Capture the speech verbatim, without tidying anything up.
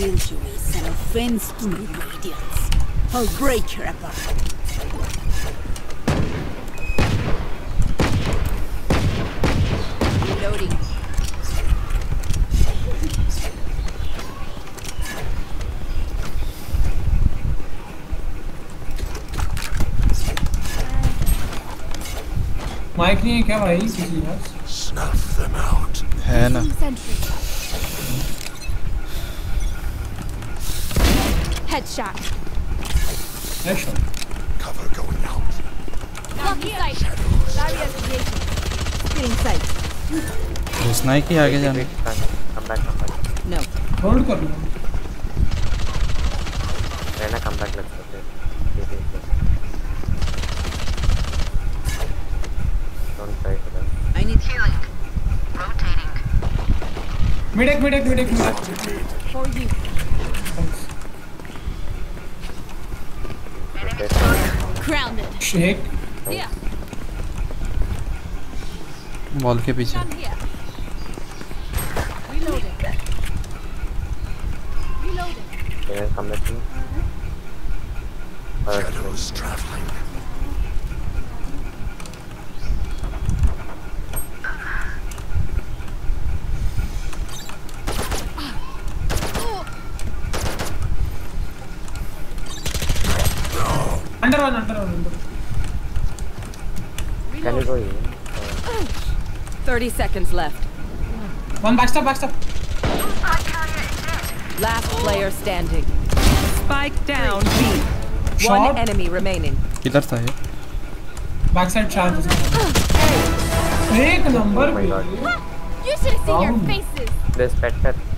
killjoy is an offense to me, Radiance. I'll break her apart. Reloading. Mic नहीं है क्या भाई किसी पास? Snuff them out. है ना? Headshot. Headshot. Cover going out. Blocking sight. Barrier created. Getting sight. स्नाइक ही आगे जाना. Come back, come back. No. Hold कर लो. रहना come back लग सकते हैं. Don't try for that. I need healing. Rotating. Midek, midek, midek, midek. For you. Grounded. Shake. Here. Wall के पीछे. Come here. Reloading. Reloading. Can I come back to you? Shadows traveling. Under one, under one, under. Can you go in? Thirty seconds left. One backstep, backstep. Last player standing. Spike down B. Shot. One enemy remaining. किधर था ये? Backside charge. एक नंबर. Oh my god. You should have seen your faces. There's Spectre.